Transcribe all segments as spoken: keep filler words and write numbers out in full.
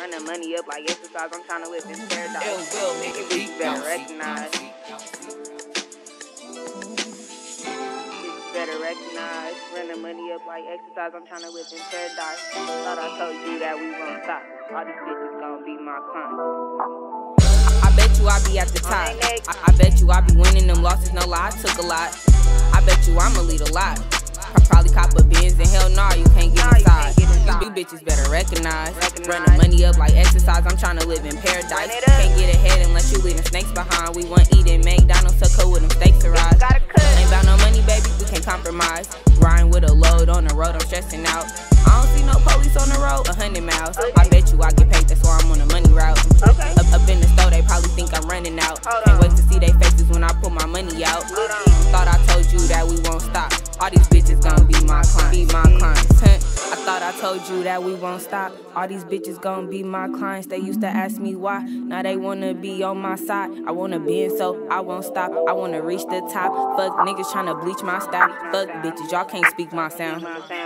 running money up like exercise. I'm trying to live in paradise. Ill will, nigga, You better recognize. Better recognize, running money up like exercise. I'm trying to live in paradise. Thought I told you that we won't stop. All these bitches gon' be my clients. I, I bet you I be at the top. I, I bet you I be winning them losses. No lie, I took a lot. I bet you I'ma lead a lot. I probably cop a Benz and hell nah, you can't get inside. You bitches better recognize. Running money up like exercise. I'm trying to live in paradise. Can't get ahead unless you leaving snakes behind. We want eating McDonald's to cook with them steaks to rise. Ain't about no money, baby, we can't compromise. Riding with a load on the road, I'm stressing out. I don't see no police on the road, a hundred miles. I bet you I get paid, that's why I'm on a money route. Okay. Up, up in the store, they probably think I'm running out. Can't wait to see their faces when I put my money out. Thought I told you that we won't stop. All these bitches gon' be my clients, be my clients. Huh? I thought I told you that we won't stop. All these bitches gon' be my clients. They used to ask me why. Now they wanna be on my side. I wanna be in, so I won't stop. I wanna reach the top. Fuck niggas tryna bleach my style. Fuck bitches, y'all can't speak my sound.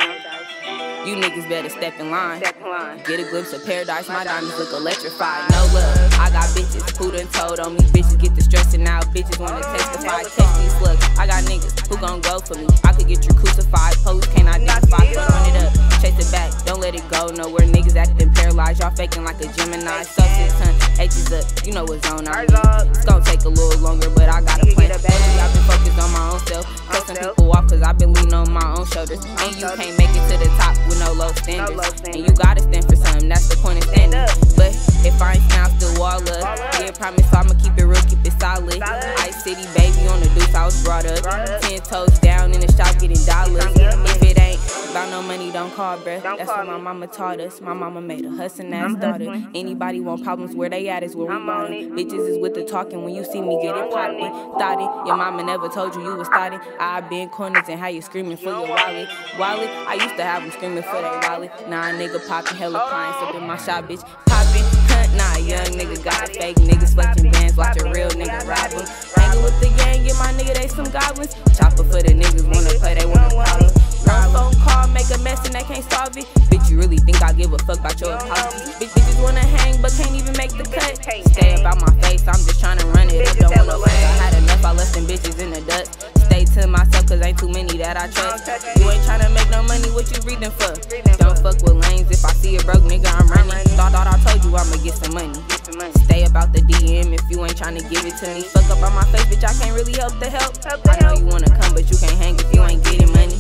You niggas better step in line. Get a glimpse of paradise. My diamonds look electrified. No love. I got bitches who done told on me. Bitches get the stressing out. Bitches wanna testify. Catch these slugs. I got niggas who gon' go for me. I could get you crucified. Police can't identify. Run it up. Chase it back, don't let it go nowhere. Niggas acting paralyzed, y'all faking like a Gemini. Stuff six ton, H's up, you know what's on I mean. It's gon' take a little longer, but I got a plan. Lately I've been focused on my own self. Cut some people off, cause I've been leaning on my own shoulders. And you can't make it to the top with no low standards. And you gotta stand for something, that's the point of standing. But if I ain't found, still all up. Yeah, promise I'ma keep it real, keep it solid. Ice City, baby, on the deuce, I was brought up. Ten toes down in the shop, getting dollars. If it ain't about no money, don't call, bruh. That's what my mama taught us. My mama made a hustling ass daughter. Anybody want problems, where they at is where we bought them. Bitches is with the talking, when you see me get it poppin'. Thought it, your mama never told you you was thought it. I been corners and how you screaming for your wallet. Wallet, I used to have them screaming for their wallet. Nah, nigga poppin' hella clients up in my shop, bitch. Poppin', cunt, nah, young nigga got it. Fake niggas flexing bands, watch a real nigga rob them. Hanging with the gang, get my nigga, they some goblins. Chopper for the niggas wanna play, they wanna problem. No phone call, make a mess and they can't solve it. Bitch, you really think I give a fuck about your apology? Bitch, bitches wanna hang but can't even make the cut. Stay about my face, I'm just trying to run it up. Don't wanna fuck, I had enough, I left them bitches in the dust. Stay to myself cause ain't too many that I trust. You ain't tryna make no money, what you reading for? Don't fuck with lanes, if I see a broke nigga, I'm running. Thought, thought I told you I'ma get some money. Stay about the D M if you ain't tryna give it to me. Fuck up on my face, bitch, I can't really help the help. I know you wanna come, but you can't hang if you ain't getting money.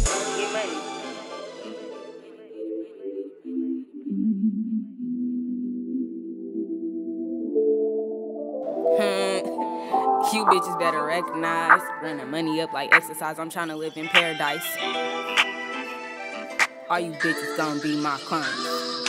You bitches better recognize. Running money up like exercise. I'm tryna live in paradise. All you bitches gon' be my clients.